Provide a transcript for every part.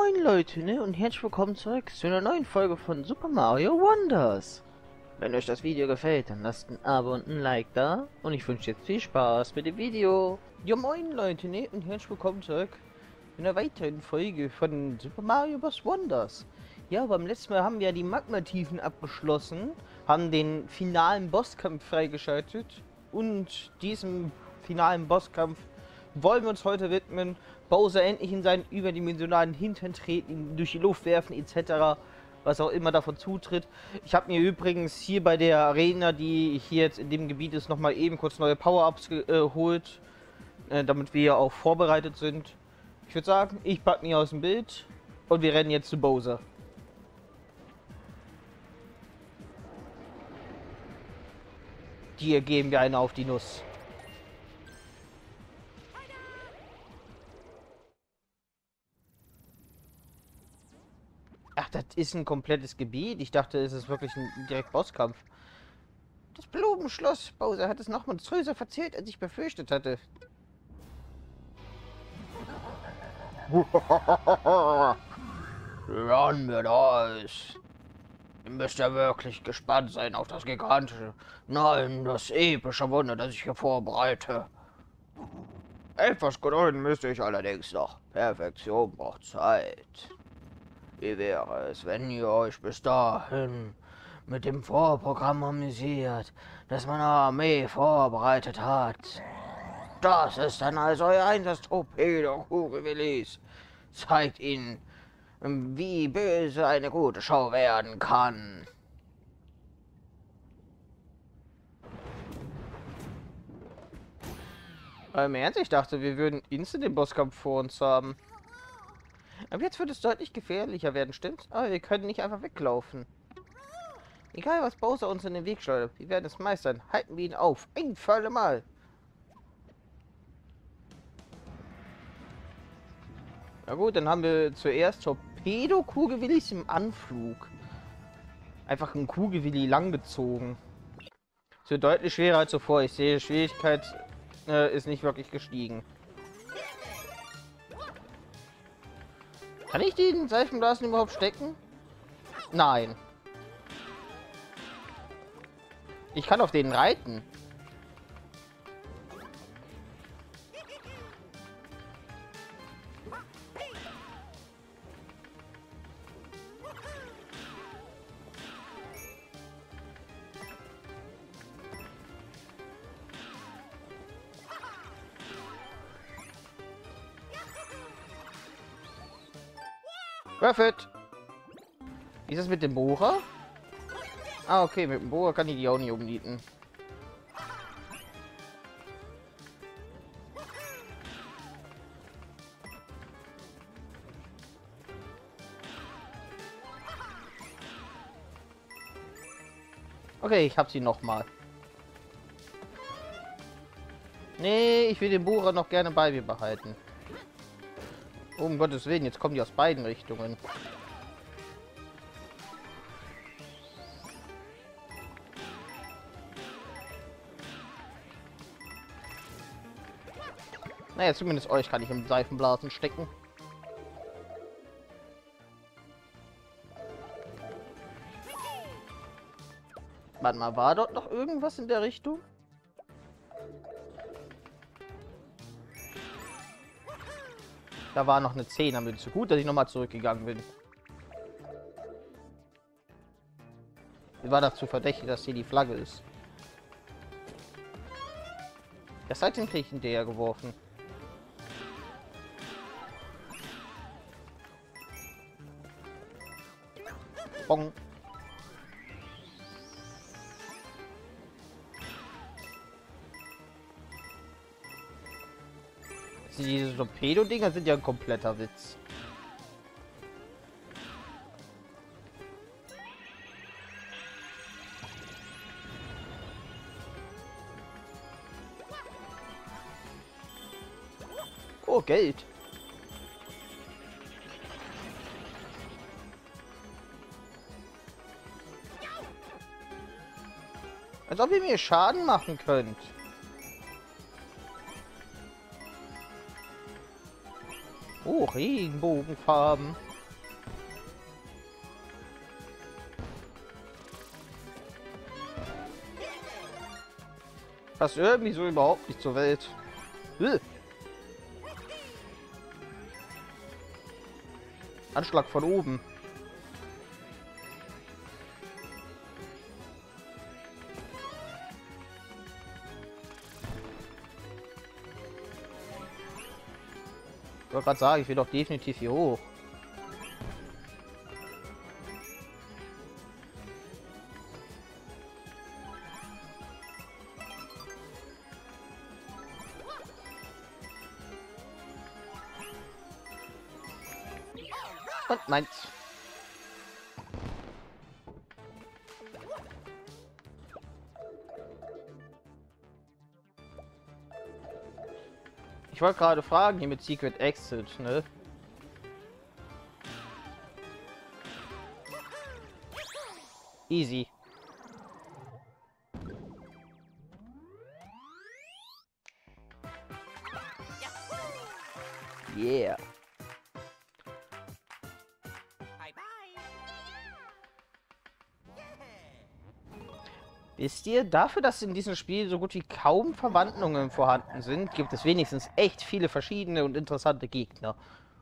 moin Leute, ne? Und herzlich willkommen zurück zu einer neuen Folge von Super Mario Wonders. Wenn euch das Video gefällt, dann lasst ein Abo und ein Like da. Und ich wünsche jetzt viel Spaß mit dem Video. Ja moin Leute, ne? Und herzlich willkommen zurück in einer weiteren Folge von Super Mario Bros. Wonders. Ja, beim letzten Mal haben wir ja die Magmatiefen abgeschlossen, haben den finalen Bosskampf freigeschaltet. Und diesem finalen Bosskampf wollen wir uns heute widmen. Bowser endlich in seinen überdimensionalen Hintern treten, ihn durch die Luft werfen etc. Was auch immer davon zutritt. Ich habe mir übrigens hier bei der Arena, die hier jetzt in dem Gebiet ist, nochmal eben kurz neue Power-Ups geholt, damit wir auch vorbereitet sind. Ich würde sagen, ich packe mich aus dem Bild und wir rennen jetzt zu Bowser. Dir geben wir eine auf die Nuss. Ach, das ist ein komplettes Gebiet. Ich dachte, es ist wirklich ein direkt Bosskampf. Das Blumenschloss. Bowser hat es noch monströser verzählt, als ich befürchtet hatte. Ran mit euch. Ihr müsst ja wirklich gespannt sein auf das gigantische, nein, das epische Wunder, das ich hier vorbereite. Etwas gedulden müsste ich allerdings noch. Perfektion braucht Zeit. Wie wäre es, wenn ihr euch bis dahin mit dem Vorprogramm amüsiert, das meine Armee vorbereitet hat? Das ist dann also euer Einsatz, Torpedo-Kugelwillis. Zeigt ihnen, wie böse eine gute Show werden kann. Im Ernst, ich dachte, wir würden instant den Bosskampf vor uns haben. Aber jetzt wird es deutlich gefährlicher werden, stimmt's? Aber wir können nicht einfach weglaufen. Egal, was Bowser uns in den Weg schleudert, wir werden es meistern. Halten wir ihn auf. Ein für alle Mal. Na gut, dann haben wir zuerst Torpedo-Kugelwillis im Anflug. Einfach ein Kugelwilli langgezogen. So deutlich schwerer als zuvor. Ich sehe, die Schwierigkeit ist nicht wirklich gestiegen. Kann ich den Seifenblasen überhaupt stecken? Nein. Ich kann auf denen reiten. Perfekt. Wie ist das mit dem Bohrer? Ah, okay, mit dem Bohrer kann ich die auch nicht umnieten. Okay, ich hab sie noch mal. Nee, ich will den Bohrer noch gerne bei mir behalten. Um Gottes Willen, jetzt kommen die aus beiden Richtungen. Naja, zumindest euch kann ich im Seifenblasen stecken. Warte mal, war dort noch irgendwas in der Richtung? Da war noch eine 10, aber zu gut, dass ich nochmal zurückgegangen bin. Mir war das zu verdächtig, dass hier die Flagge ist. Das Seitchen kriege ich hinterher geworfen. Bong. Diese Torpedo-Dinger sind ja ein kompletter Witz. Oh, Geld. Als ob ihr mir Schaden machen könnt. Oh, Regenbogenfarben. Passt irgendwie so überhaupt nicht zur Welt. Anschlag von oben. Ich wollte gerade sagen, ich will doch definitiv hier hoch. Und meins. Ich wollte gerade fragen, hier mit Secret Exit, ne? Easy. Yeah. Wisst ihr, dafür, dass in diesem Spiel so gut wie kaum Verwandlungen vorhanden sind, gibt es wenigstens echt viele verschiedene und interessante Gegner.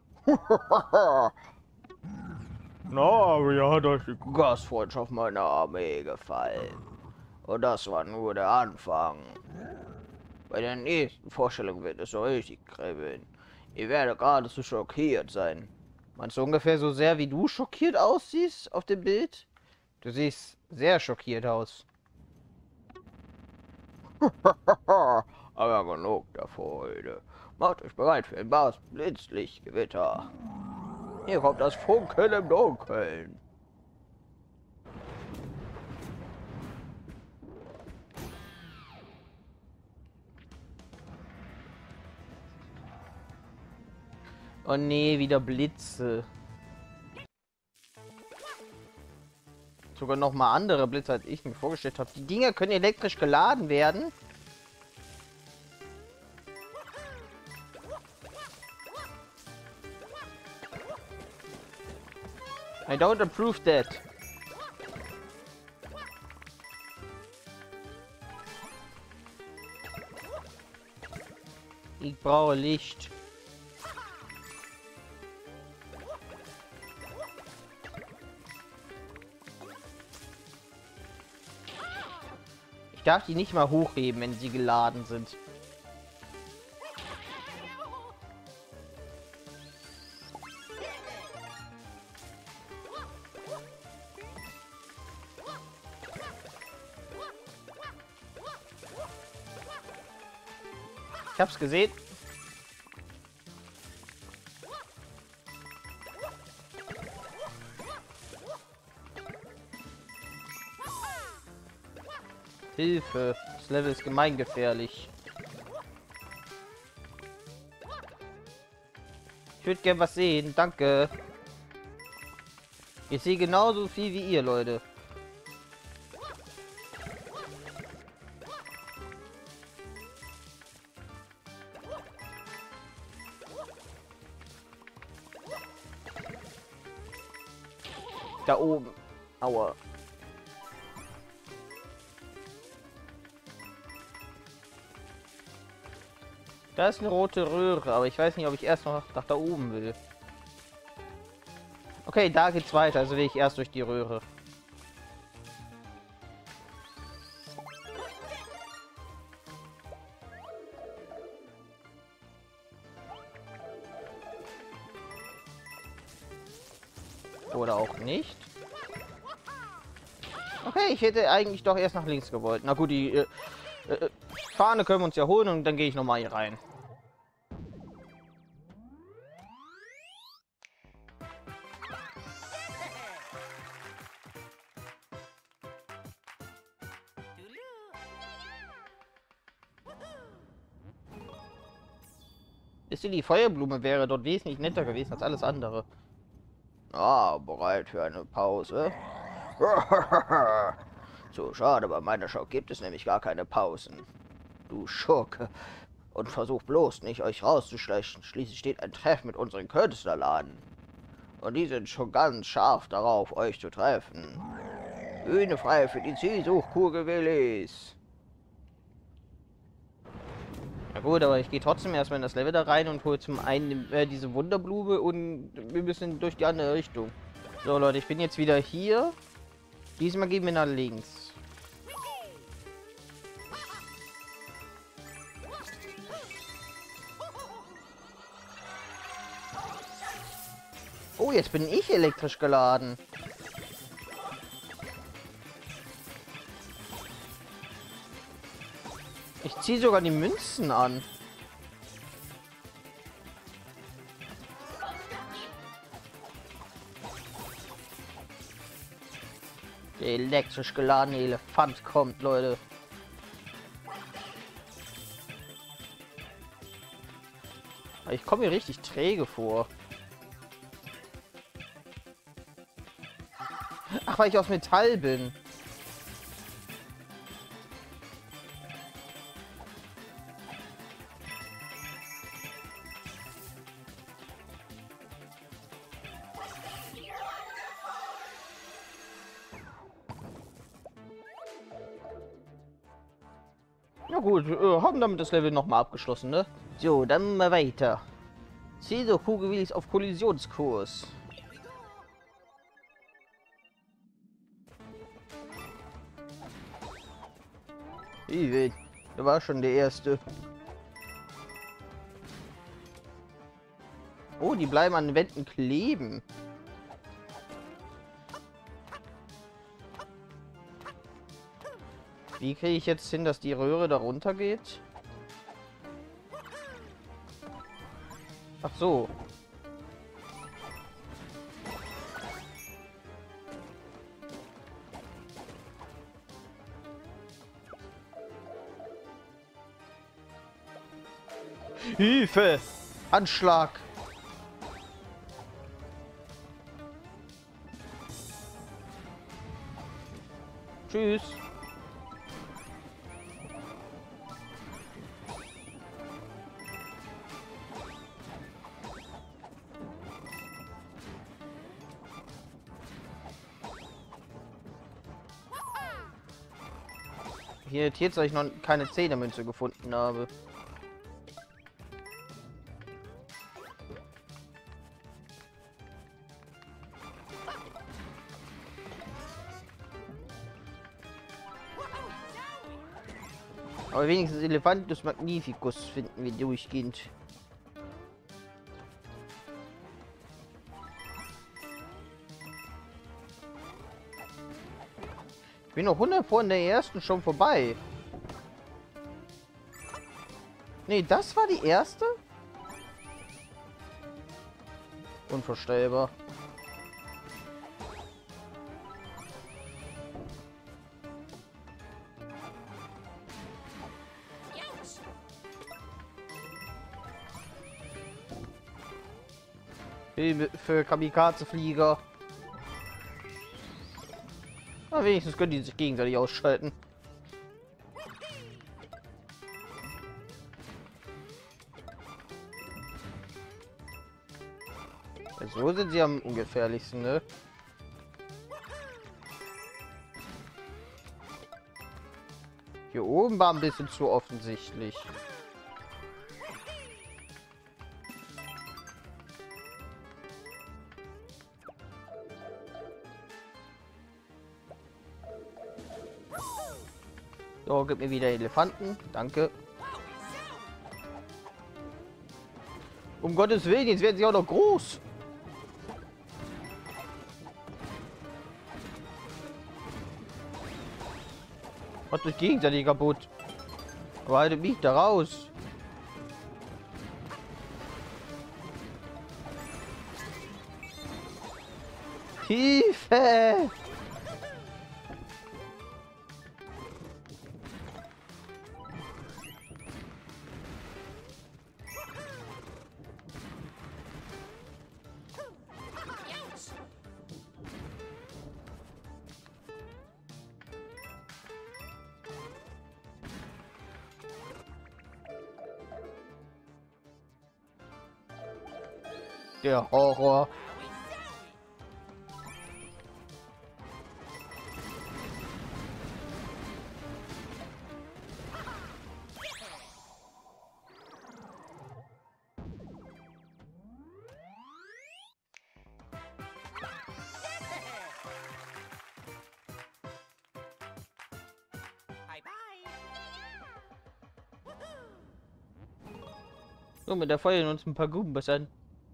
Na, wie hat euch die Gastfreundschaft meiner Armee gefallen? Und das war nur der Anfang. Bei der nächsten Vorstellung wird es so richtig kribbeln. Ihr werdet geradezu schockiert sein. Meinst du ungefähr so sehr, wie du schockiert aussiehst auf dem Bild? Du siehst sehr schockiert aus. Aber genug der Freude. Macht euch bereit für ein wahres Blitzlichtgewitter. Hier kommt das Funkeln im Dunkeln. Oh nee, wieder Blitze. Sogar noch mal andere Blitze, als ich mir vorgestellt habe. Die Dinger können elektrisch geladen werden. I don't approve that. Ich brauche Licht. Ich darf die nicht mal hochheben, wenn sie geladen sind. Ich hab's gesehen. Hilfe, das Level ist gemeingefährlich. Ich würde gern was sehen, danke. Ich sehe genauso viel wie ihr, Leute. Da oben. Aua. Da ist eine rote Röhre, aber ich weiß nicht, ob ich erst noch nach da oben will. Okay, da geht's weiter, also will ich erst durch die Röhre. Oder auch nicht. Okay, ich hätte eigentlich doch erst nach links gewollt. Na gut, die Fahne können wir uns ja holen und dann gehe ich noch mal hier rein. Wisst ihr, die Feuerblume wäre dort wesentlich netter gewesen als alles andere. Ah, bereit für eine Pause. So schade, bei meiner Show gibt es nämlich gar keine Pausen. Du Schurke. Und versucht bloß nicht, euch rauszuschleichen. Schließlich steht ein Treff mit unseren Künstlern an. Und die sind schon ganz scharf darauf, euch zu treffen. Bühne frei für die Zielsuchkugel Willis. Na gut, aber ich gehe trotzdem erstmal in das Level da rein und hole zum einen diese Wunderblume und wir müssen durch die andere Richtung. So Leute, ich bin jetzt wieder hier. Diesmal gehen wir nach links. Oh, jetzt bin ich elektrisch geladen. Ich ziehe sogar die Münzen an. Der elektrisch geladene Elefant kommt, Leute. Ich komme mir richtig träge vor. Ach, weil ich aus Metall bin. Ja gut, haben damit das Level nochmal abgeschlossen, ne? So, dann mal weiter. Ziel Kugelwillis auf Kollisionskurs. Wie wild. Der war schon der erste. Oh, die bleiben an den Wänden kleben. Wie kriege ich jetzt hin, dass die Röhre darunter geht? Ach so. Hilfe! Anschlag! Tschüss! Hier irritiert, dass ich noch keine Zehnermünze gefunden habe. Aber wenigstens Elefantus Magnificus finden wir durchgehend. Ich bin noch 100 von der ersten schon vorbei. Nee, das war die erste? Unvorstellbar. Hilfe für Kamikaze-Flieger. Aber wenigstens können die sich gegenseitig ausschalten. So sind sie am ungefährlichsten, ne? Hier oben war ein bisschen zu offensichtlich. So, gib mir wieder Elefanten. Danke. Um Gottes Willen, jetzt werden sie auch noch groß. Macht euch gegenseitig kaputt. Aber haltet mich da raus. Hilfe! Der Horror. Nur mit der feuern uns ein paar Gumbas an.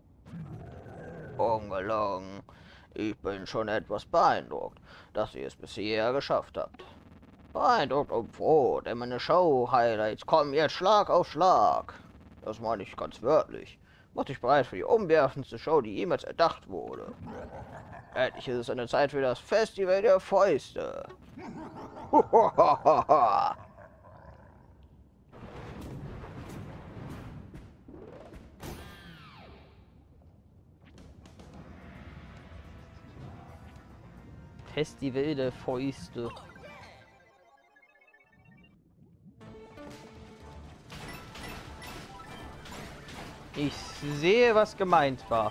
Ungelogen. Ich bin schon etwas beeindruckt, dass ihr es bisher geschafft habt. Beeindruckt und froh, denn meine Show-Highlights kommen jetzt Schlag auf Schlag. Das meine ich ganz wörtlich. Mach dich bereit für die umwerfendste Show, die jemals erdacht wurde. Endlich ist es eine Zeit für das Festival der Fäuste. Festival der Fäuste. Ich sehe, was gemeint war.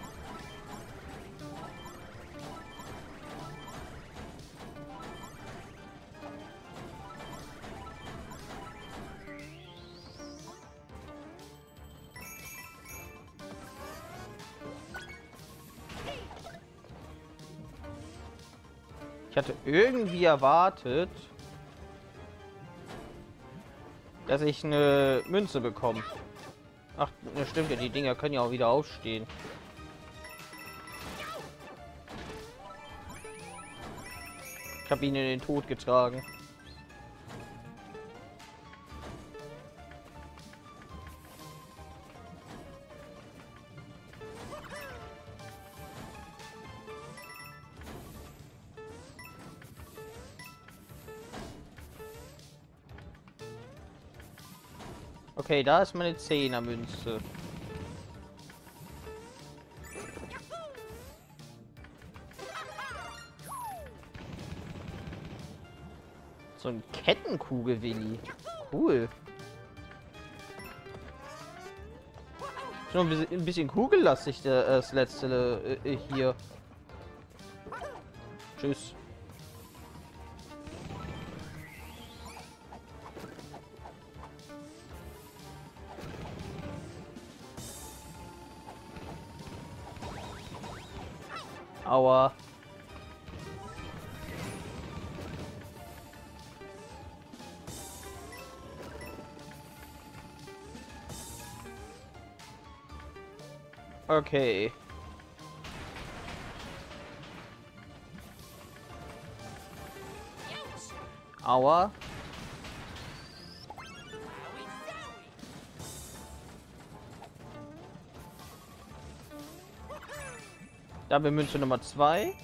Ich hatte irgendwie erwartet, dass ich eine Münze bekomme. Ach, ne, stimmt ja, die Dinger können ja auch wieder aufstehen. Ich habe ihn in den Tod getragen. Okay, da ist meine 10er Münze. So ein Kettenkugel-Willi. Cool. Schon ein bisschen kugellastig das letzte hier. Tschüss. Aua. Okay. Aua. Da haben wir Münze Nummer 2.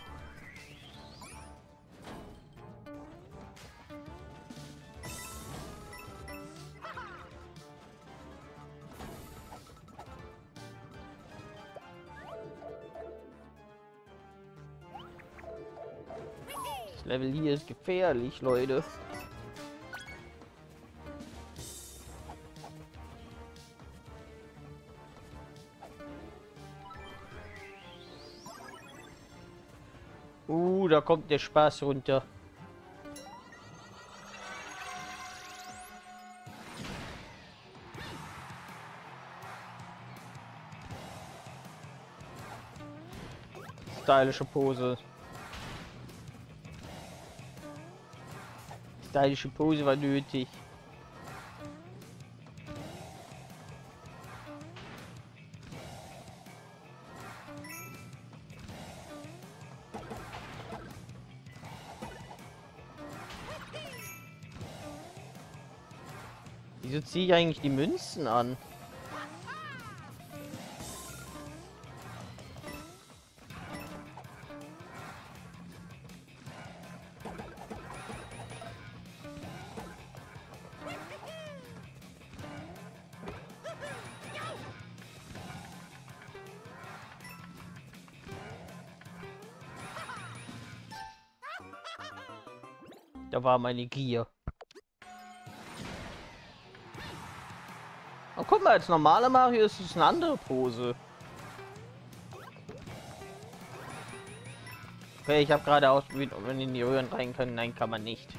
Das Level hier ist gefährlich, Leute. Da kommt der Spaß runter. Stylische Pose. Stylische Pose war nötig. Wieso ziehe ich eigentlich die Münzen an? Da war meine Gier. Oh, guck mal, als normaler Mario ist es eine andere Pose. Okay, ich habe gerade ausprobiert, ob man in die Röhren rein kann. Nein, kann man nicht.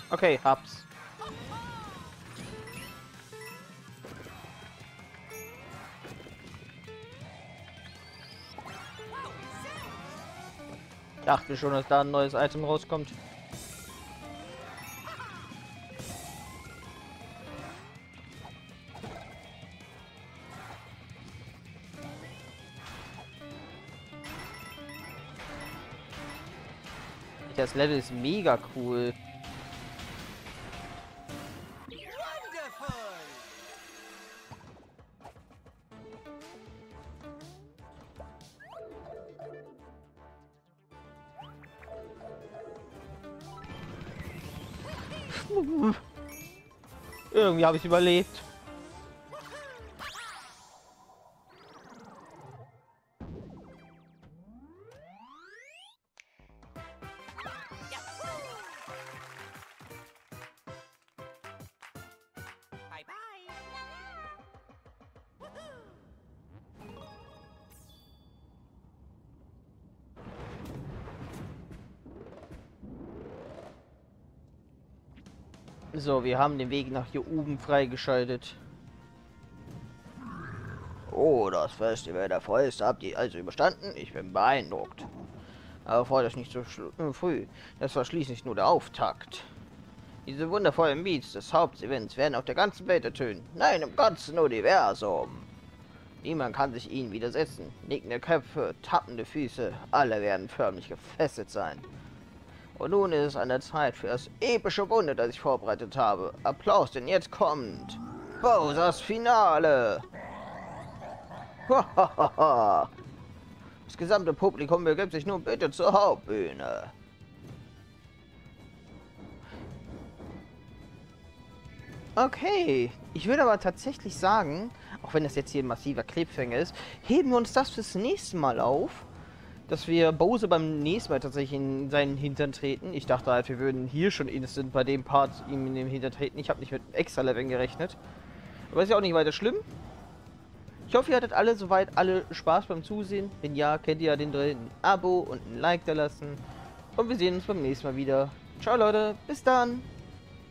Okay, hab's. Ich dachte schon, dass da ein neues Item rauskommt. Das Level ist mega cool. Irgendwie habe ich überlebt. Bye bye. So, wir haben den Weg nach hier oben freigeschaltet. Oh, das Festival der Fäuste habt ihr also überstanden? Ich bin beeindruckt. Aber freut euch nicht so früh. Das war schließlich nur der Auftakt. Diese wundervollen Beats des Hauptevents werden auf der ganzen Welt ertönen. Nein, im ganzen Universum. Niemand kann sich ihnen widersetzen. Nickende Köpfe, tappende Füße, alle werden förmlich gefesselt sein. Und nun ist es an der Zeit für das epische Wunder, das ich vorbereitet habe. Applaus, denn jetzt kommt Bowsers Finale. Das gesamte Publikum begibt sich nun bitte zur Hauptbühne. Okay, ich würde aber tatsächlich sagen, auch wenn das jetzt hier ein massiver Cliffhanger ist, heben wir uns das fürs nächste Mal auf, dass wir Bowser beim nächsten Mal tatsächlich in seinen Hintern treten. Ich dachte halt, wir würden hier schon instant bei dem Part ihm in den Hintern treten. Ich habe nicht mit extra Leveln gerechnet. Aber ist ja auch nicht weiter schlimm. Ich hoffe, ihr hattet alle soweit Spaß beim Zusehen. Wenn ja, könnt ihr ja den drin ein Abo und ein Like da lassen. Und wir sehen uns beim nächsten Mal wieder. Ciao Leute, bis dann!